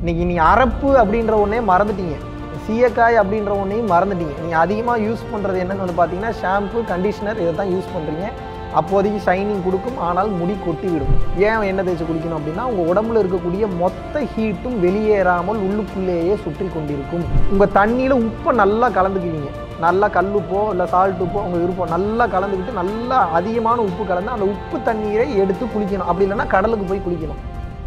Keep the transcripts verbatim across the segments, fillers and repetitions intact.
இன்றைக்கி நீ அரப்பு அப்படின்ற ஒன்றே மறந்துட்டீங்க, சீயக்காய் அப்படின்ற ஒன்றையும் மறந்துட்டீங்க. நீங்கள் அதிகமாக யூஸ் பண்ணுறது என்னென்னு வந்து பார்த்தீங்கன்னா ஷாம்பு, கண்டிஷனர் இதை தான் யூஸ் பண்ணுறீங்க. அப்போதைக்கு ஷைனிங் கொடுக்கும், ஆனால் முடி கொட்டி விடும். ஏன் எண்ணெய் தேய்ச்சி குளிக்கணும் அப்படின்னா உங்கள் உடம்புல இருக்கக்கூடிய மொத்த ஹீட்டும் வெளியேறாமல் உள்ளுக்குள்ளேயே சுற்றி கொண்டிருக்கும். உங்கள் தண்ணியில் உப்பை நல்லா கலந்துக்குவீங்க, நல்லா கல்லுப்போ இல்லை சால்ட் உப்போ உங்கள் விருப்பம் நல்லா கலந்துக்கிட்டு நல்லா அதிகமான உப்பு கலந்து அந்த உப்பு தண்ணீரை எடுத்து குளிக்கணும். அப்படி இல்லைன்னா கடலுக்கு போய் குளிக்கணும்.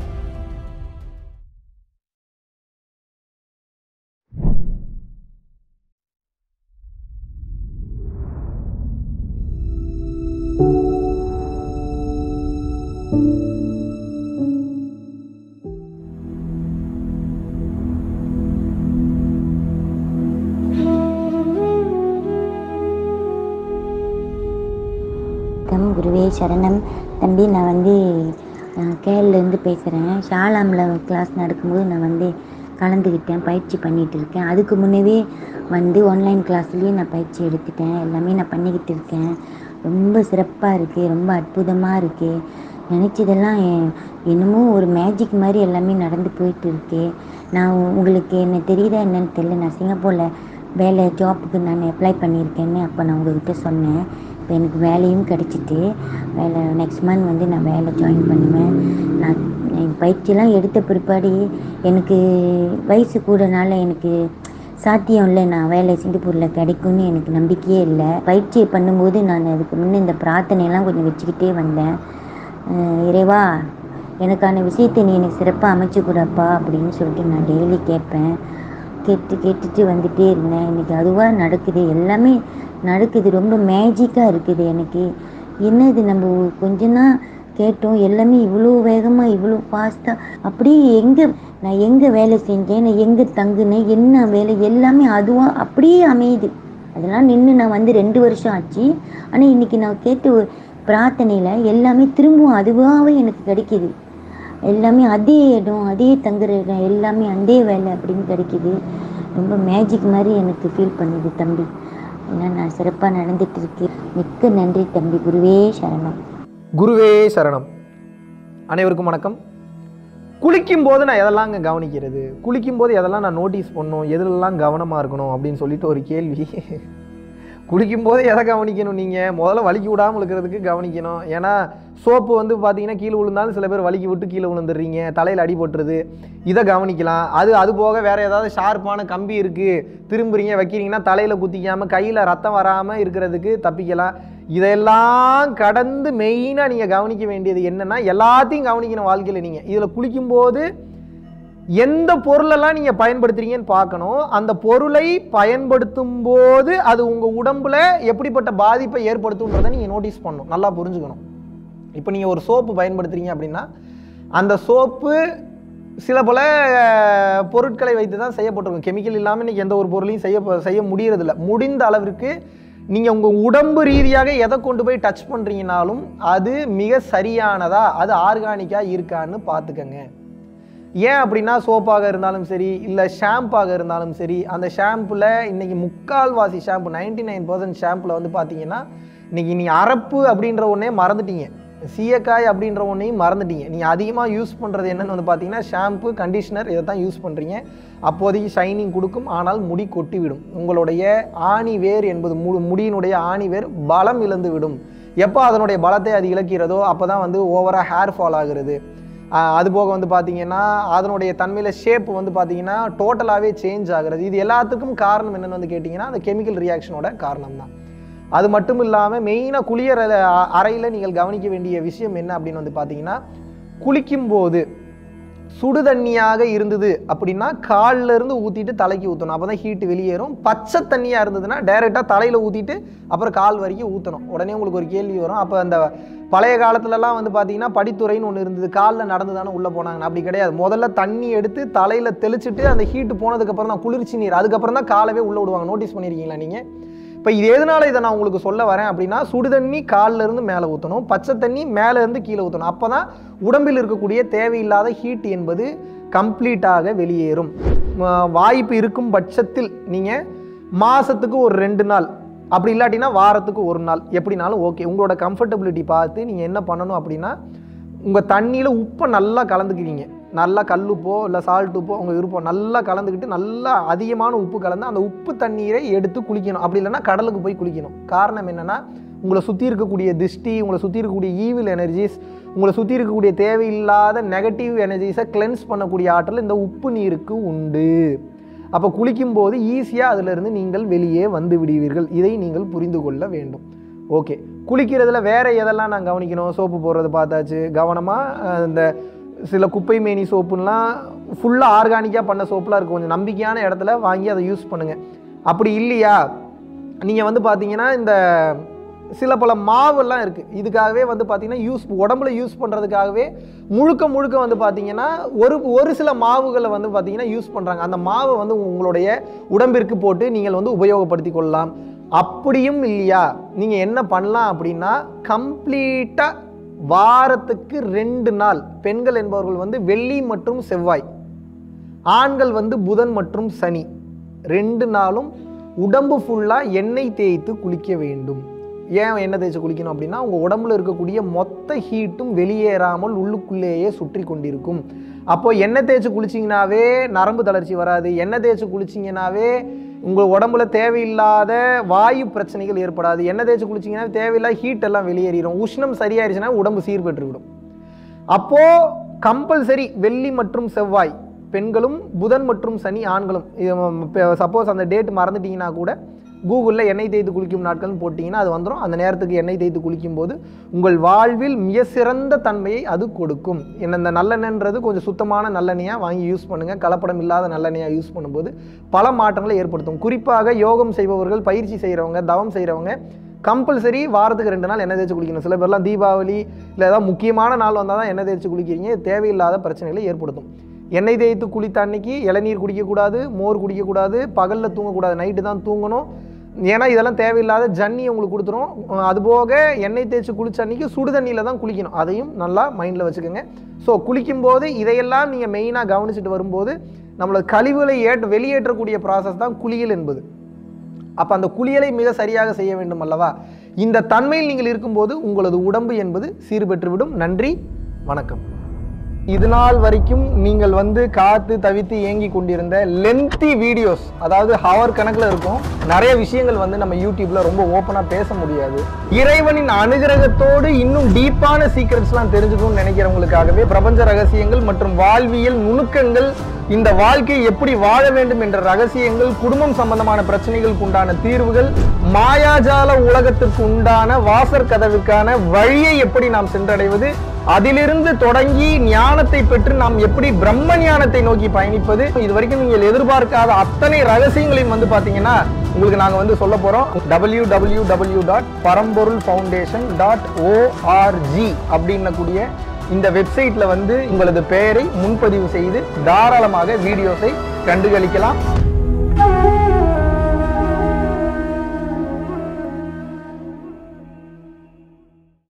குருவே சரணம். தம்பி, நான் வந்து கேரளிலேருந்து பேசுகிறேன். ஷாலாமில் கிளாஸ் நடக்கும்போது நான் வந்து கலந்துக்கிட்டேன், பயிற்சி பண்ணிகிட்டு இருக்கேன். அதுக்கு முன்னவே வந்து ஆன்லைன் கிளாஸ்லேயே நான் பயிற்சி எடுத்துட்டேன், எல்லாமே நான் பண்ணிக்கிட்டு இருக்கேன். ரொம்ப சிறப்பாக இருக்குது, ரொம்ப அற்புதமாக இருக்குது. நினச்சதெல்லாம் என்னமோ ஒரு மேஜிக் மாதிரி எல்லாமே நடந்து போயிட்டு இருக்கு. நான் உங்களுக்கு என்ன தெரியுதா என்னன்னு தெரியல, நான் சிங்கப்பூரில் வேலை ஜாப்புக்கு நான் அப்ளை பண்ணியிருக்கேன்னு அப்போ நான் உங்கள்கிட்ட சொன்னேன். இப்போ எனக்கு வேலையும் கிடச்சிட்டு வேலை நெக்ஸ்ட் மந்த் வந்து நான் வேலை ஜாயின் பண்ணுவேன். நான் பயிற்சியெல்லாம் எடுத்த பிற்பாடு எனக்கு வயசு கூடனால எனக்கு சாத்தியம் இல்லை, நான் வேலை சிங்கப்பூரில் கிடைக்கும்னு எனக்கு நம்பிக்கையே இல்லை. பயிற்சியை பண்ணும்போது நான் அதுக்கு முன்னே இந்த பிரார்த்தனையெல்லாம் கொஞ்சம் வச்சுக்கிட்டே வந்தேன். இறைவா, எனக்கான விஷயத்தை நீ எனக்கு சிறப்பாக அமைச்சு கூடப்பா அப்படின்னு சொல்லிட்டு நான் டெய்லி கேட்பேன். கேட்டு கேட்டுட்டு வந்துகிட்டே இருந்தேன். இன்றைக்கி அதுவாக நடக்குது, எல்லாமே நடக்குது. ரொம்ப மேஜிக்காக இருக்குது. எனக்கு என்னது, நம்ம கொஞ்சம் தான் கேட்டோம், எல்லாமே இவ்வளோ வேகமாக இவ்வளோ ஃபாஸ்ட்டாக அப்படியே எங்கே நான் எங்கே வேலை செஞ்சேன், நான் எங்கே தங்குனேன், என்ன வேலை எல்லாமே அதுவாக அப்படியே அமையுது. அதெல்லாம் நின்று நான் வந்து ரெண்டு வருஷம் ஆச்சு. ஆனால் இன்றைக்கி நான் கேட்டு பிரார்த்தனையில் எல்லாமே திரும்பவும் அதுவாகவே எனக்கு கிடைக்கிது. எல்லாமே அதே இடம், அதே தங்குற இடம், எல்லாமே அதே வேலை அப்படின்னு கிடைக்கிது. ரொம்ப மேஜிக் மாதிரி எனக்கு ஃபீல் பண்ணுது தம்பி. ஏன்னா நான் சிறப்பாக நடந்துட்டு இருக்கு. மிக்க நன்றி தம்பி. குருவே சரணம். குருவே சரணம். அனைவருக்கும் வணக்கம். குளிக்கும் போது நான் எதெல்லாங்க கவனிக்கிறது, குளிக்கும் போது எதெல்லாம் நான் நோட்டீஸ் பண்ணணும், எதுலெல்லாம் கவனமாக இருக்கணும் அப்படின்னு சொல்லிட்டு ஒரு கேள்வி. குளிக்கும்போது எதை கவனிக்கணும், நீங்கள் முதல்ல வலிக்கி விடாமல் இருக்கிறதுக்கு கவனிக்கணும். ஏன்னா சோப்பு வந்து பார்த்தீங்கன்னா கீழே விழுந்தாலும் சில பேர் வலிக்கி விட்டு கீழே விழுந்துடுறீங்க, தலையில் அடிபட்டுருது, இதை கவனிக்கலாம். அது அது போக வேறு ஏதாவது ஷார்ப்பான கம்பி இருக்குது திரும்புறீங்க வைக்கிறீங்கன்னா தலையில் குத்திக்காமல் கையில் ரத்தம் வராமல் இருக்கிறதுக்கு தப்பிக்கலாம். இதெல்லாம் கடந்து மெயினாக நீங்கள் கவனிக்க வேண்டியது என்னென்னா, எல்லாத்தையும் கவனிக்கணும் வாழ்க்கையில். நீங்கள் இதில் குளிக்கும்போது எந்த பொருளெல்லாம் நீங்கள் பயன்படுத்துறீங்கன்னு பார்க்கணும். அந்த பொருளை பயன்படுத்தும் போது அது உங்கள் உடம்புல எப்படிப்பட்ட பாதிப்பை ஏற்படுத்துன்றதை நீங்கள் நோட்டீஸ் பண்ணணும், நல்லா புரிஞ்சுக்கணும். இப்போ நீங்கள் ஒரு சோப்பு பயன்படுத்துறீங்க அப்படின்னா அந்த சோப்பு சில பல பொருட்களை வைத்து தான் செய்யப்பட்டிருக்கும். கெமிக்கல் இல்லாமல் இன்றைக்கி எந்த ஒரு பொருளையும் செய்ய செய்ய முடியறதில்ல. முடிந்த அளவிற்கு நீங்கள் உங்கள் உடம்பு ரீதியாக எதை கொண்டு போய் டச் பண்ணுறீங்கனாலும் அது மிக சரியானதா, அது ஆர்கானிக்காக இருக்கான்னு பார்த்துக்கங்க. ஏன் அப்படின்னா சோப்பாக இருந்தாலும் சரி இல்லை ஷாம்பாக இருந்தாலும் சரி, அந்த ஷாம்பில் இன்றைக்கி முக்கால்வாசி ஷாம்பு நைன்டி நைன் பர்சன்ட் ஷாம்பில் வந்து பார்த்தீங்கன்னா இன்றைக்கி நீ அரப்பு அப்படின்ற ஒன்றே மறந்துட்டீங்க, சீயக்காய் அப்படின்ற ஒன்றையும் மறந்துட்டீங்க. நீங்கள் அதிகமாக யூஸ் பண்ணுறது என்னென்னு வந்து பார்த்தீங்கன்னா ஷாம்பு, கண்டிஷனர் இதை தான் யூஸ் பண்ணுறீங்க. அப்போதைக்கு ஷைனிங் கொடுக்கும், ஆனால் முடி கொட்டி விடும். உங்களுடைய ஆணி வேர் என்பது மு முடியினுடைய ஆணி வேர் பலம் இழந்து விடும். எப்போ அதனுடைய பலத்தை அது இழக்கிறதோ அப்போ தான் வந்து ஓவராக ஹேர் ஃபால் ஆகுறது. அதுபோக வந்து பார்த்தீங்கன்னா அதனுடைய தன்மையில் ஷேப் வந்து பார்த்தீங்கன்னா டோட்டலாகவே சேஞ்ச் ஆகுறது. இது எல்லாத்துக்கும் காரணம் என்னென்னு வந்து கேட்டிங்கன்னா அந்த கெமிக்கல் ரியாக்ஷனோட காரணம் தான். அது மட்டும் இல்லாமல் மெயினாக குளியற அறையில் நீங்கள் கவனிக்க வேண்டிய விஷயம் என்ன அப்படின்னு வந்து பார்த்தீங்கன்னா, குளிக்கும்போது சுடு தண்ணியாக இருந்தது அப்படின்னா காலில் இருந்து ஊற்றிட்டு தலைக்கு ஊற்றணும், அப்போ தான் ஹீட்டு வெளியேறும். பச்சை தண்ணியாக இருந்ததுன்னா டைரெக்டாக தலையில் ஊற்றிட்டு அப்புறம் கால் வரைக்கும் ஊற்றணும். உடனே உங்களுக்கு ஒரு கேள்வி வரும், அப்போ அந்த பழைய காலத்துலலாம் வந்து பார்த்தீங்கன்னா படித்துறைன்னு ஒன்று இருந்தது, காலில் நடந்து தானே உள்ளே போனாங்க. அப்படி கிடையாது. முதல்ல தண்ணி எடுத்து தலையில் தெளிச்சுட்டு அந்த ஹீட்டு போனதுக்கப்புறம் தான் குளிர்ச்சி நீர், அதுக்கப்புறம் தான் காலவே உள்ளே விடுவாங்க. நோட்டீஸ் பண்ணியிருக்கீங்களா நீங்கள்? இப்போ இது எதனால இதை நான் உங்களுக்கு சொல்ல வரேன் அப்படின்னா, சுடு தண்ணி காலில் இருந்து மேலே ஊற்றணும், பச்சை தண்ணி மேலே இருந்து கீழே ஊற்றணும். அப்போ தான் உடம்பில் இருக்கக்கூடிய தேவையில்லாத ஹீட் என்பது கம்ப்ளீட்டாக வெளியேறும். வாய்ப்பு இருக்கும் பட்சத்தில் நீங்கள் மாதத்துக்கு ஒரு ரெண்டு நாள், அப்படி இல்லாட்டினா வாரத்துக்கு ஒரு நாள், எப்படினாலும் ஓகே. உங்களோட கம்ஃபர்டபிலிட்டி பார்த்து நீங்கள் என்ன பண்ணணும் அப்படின்னா, உங்கள் தண்ணியில் உப்பை நல்லா கலந்துக்குவீங்க. நல்லா கல்லுப்போ இல்லை சால்ட் உப்போ உங்கள் விருப்பம் நல்லா கலந்துக்கிட்டு நல்லா அதிகமான உப்பு கலந்து அந்த உப்பு தண்ணீரை எடுத்து குளிக்கணும். அப்படி இல்லைன்னா கடலுக்கு போய் குளிக்கணும். காரணம் என்னென்னா உங்களை சுற்றி இருக்கக்கூடிய திஷ்டி, உங்களை சுற்றி இருக்கக்கூடிய ஈவில் எனர்ஜிஸ், உங்களை சுற்றி இருக்கக்கூடிய தேவையில்லாத நெகட்டிவ் எனர்ஜிஸை கிளென்ஸ் பண்ணக்கூடிய ஆற்றல் இந்த உப்பு நீருக்கு உண்டு. அப்போ குளிக்கும்போது ஈஸியாக அதிலிருந்து நீங்கள் வெளியே வந்து விடுவீர்கள். இதை நீங்கள் புரிந்து கொள்ள வேண்டும். ஓகே, குளிக்கிறதுல வேறு எதெல்லாம் நான் கவனிக்கணும்? சோப்பு போடுறது பார்த்தாச்சு. கவனமாக இந்த சில குப்பை மேனி சோப்புலாம் ஃபுல்லாக ஆர்கானிக்காக பண்ண சோப்புலாம் இருக்குது. கொஞ்சம் நம்பிக்கையான இடத்துல வாங்கி அதை யூஸ் பண்ணுங்கள். அப்படி இல்லையா நீங்கள் வந்து பார்த்தீங்கன்னா இந்த சில பல மாவெல்லாம் இருக்குது. இதுக்காகவே வந்து பார்த்திங்கன்னா யூஸ் உடம்புல யூஸ் பண்ணுறதுக்காகவே முழுக்க முழுக்க வந்து பார்த்திங்கன்னா ஒரு ஒரு சில மாவுகளை வந்து பார்த்திங்கன்னா யூஸ் பண்ணுறாங்க. அந்த மாவை வந்து உங்களுடைய உடம்பிற்கு போட்டு நீங்கள் வந்து உபயோகப்படுத்தி கொள்ளலாம். அப்படியும் இல்லையா நீங்கள் என்ன பண்ணலாம் அப்படின்னா கம்ப்ளீட்டாக வாரத்துக்கு ரெண்டு நாள் பெண்கள் என்பவர்கள் வந்து வெள்ளி மற்றும் செவ்வாய், ஆண்கள் வந்து புதன் மற்றும் சனி, ரெண்டு நாளும் உடம்பு ஃபுல்லாக எண்ணெய் தேய்த்து குளிக்க வேண்டும். ஏன் எண்ணெய் தேய்ச்சி குளிக்கணும் அப்படின்னா உங்கள் உடம்புல இருக்கக்கூடிய மொத்த ஹீட்டும் வெளியேறாமல் உள்ளுக்குள்ளேயே சுற்றி கொண்டிருக்கும். அப்போது எண்ணெய் தேய்ச்சி குளிச்சிங்கனாவே நரம்பு தளர்ச்சி வராது. எண்ணெய் தேய்ச்சி குளிச்சிங்கனாவே உங்கள் உடம்புல தேவையில்லாத வாயு பிரச்சனைகள் ஏற்படாது. எண்ணெய் தேய்ச்சி குளிச்சிங்கன்னா தேவையில்லாத ஹீட் எல்லாம் வெளியேறிடும். உஷ்ணம் சரியாயிருச்சுன்னா உடம்பு சீர்பெற்றுவிடும். அப்போது கம்பல்சரி வெள்ளி மற்றும் செவ்வாய் பெண்களும், புதன் மற்றும் சனி ஆண்களும். சப்போஸ் அந்த டேட் மறந்துட்டிங்கன்னா கூட கூகுளில் எண்ணெய் தேய்த்து குளிக்கும் நாட்கள்னு போட்டிங்கன்னா அது வந்துடும். அந்த நேரத்துக்கு எண்ணெய் தேய்த்து குளிக்கும்போது உங்கள் வாழ்வில் மிக சிறந்த தன்மையை அது கொடுக்கும். என்ன இந்த நல்லெண்ணெய்ன்றது கொஞ்சம் சுத்தமான நல்லெண்ணெயாக வாங்கி யூஸ் பண்ணுங்கள். கலப்படம் இல்லாத நல்லெண்ணெயாக யூஸ் பண்ணும்போது பல மாற்றங்களை ஏற்படுத்தும். குறிப்பாக யோகம் செய்பவர்கள், பயிற்சி செய்கிறவங்க, தவம் செய்கிறவங்க கம்பல்சரி வாரத்துக்கு ரெண்டு நாள் எண்ணெய் தேய்ச்சி குளிக்கணும். சில பேர்லாம் தீபாவளி இல்லை ஏதாவது முக்கியமான நாள் வந்தால் தான் எண்ணெய் தேய்ச்சி குளிக்கிறீங்க. தேவையில்லாத பிரச்சனைகளை ஏற்படுத்தும். எண்ணெய் தேய்த்து குளித்த அன்னைக்கு இளநீர் குடிக்கக்கூடாது, மோர் குடிக்கக்கூடாது, பகலில் தூங்கக்கூடாது, நைட்டு தான் தூங்கணும். ஏன்னா இதெல்லாம் தேவையில்லாத ஜன்னி உங்களுக்கு கொடுத்துரும். அதுபோக எண்ணெய் தேய்ச்சி குளிச்ச அன்றைக்கி சுடு தண்ணியில் தான் குளிக்கணும். அதையும் நல்லா மைண்டில் வச்சுக்கோங்க. ஸோ குளிக்கும்போது இதையெல்லாம் நீங்கள் மெயினாக கவனிச்சுட்டு வரும்போது நம்மளோட கழிவுகளை ஏற்ற வெளியேற்றக்கூடிய ப்ராசஸ் தான் குளியல் என்பது. அப்போ அந்த குளியலை மிக சரியாக செய்ய வேண்டும் அல்லவா? இந்த தன்மையில் நீங்கள் இருக்கும்போது உங்களது உடம்பு என்பது சீர்பெற்றுவிடும். நன்றி, வணக்கம். இது நாள் வரைக்கும் நீங்கள் வந்து காத்து தவித்து ஏங்கி கொண்டிருந்த லென்த்தி வீடியோஸ், அதாவது ஹவர் கணக்கில் இருக்கும் நிறைய விஷயங்கள் வந்து நம்ம யூடியூப்ல ரொம்ப ஓப்பனாக பேச முடியாது. இறைவனின் அனுகிரகத்தோடு இன்னும் டீப்பான சீக்ரெட்ஸ்லாம் தெரிஞ்சுக்கணும்னு நினைக்கிறவங்களுக்காகவே பிரபஞ்ச ரகசியங்கள் மற்றும் வாழ்வியல் நுணுக்கங்கள், இந்த வாழ்க்கையை எப்படி வாழ வேண்டும் என்ற ரகசியங்கள், குடும்பம் சம்பந்தமான பிரச்சனைகளுக்கு உண்டான தீர்வுகள், மாயாஜால உலகத்திற்கு உண்டான வாசற் கதவுக்கான வழியை எப்படி நாம் சென்றடைவது, அதிலிருந்து தொடங்கி ஞானத்தை பெற்று நாம் எப்படி பிரம்ம ஞானத்தை நோக்கி பயணிப்பது, இது வரைக்கும் நீங்கள் எதிர்பார்க்காத அத்தனை ரகசியங்களையும் வந்து பாத்தீங்கன்னா உங்களுக்கு நாங்க வந்து சொல்ல போறோம். W W W dot Paramporul Foundation dot ORG அப்படின்னக்கூடிய இந்த வெப்சைட்ல வந்து உங்களது பெயரை முன்பதிவு செய்து தாராளமாக வீடியோஸை கண்டுகளிக்கலாம்.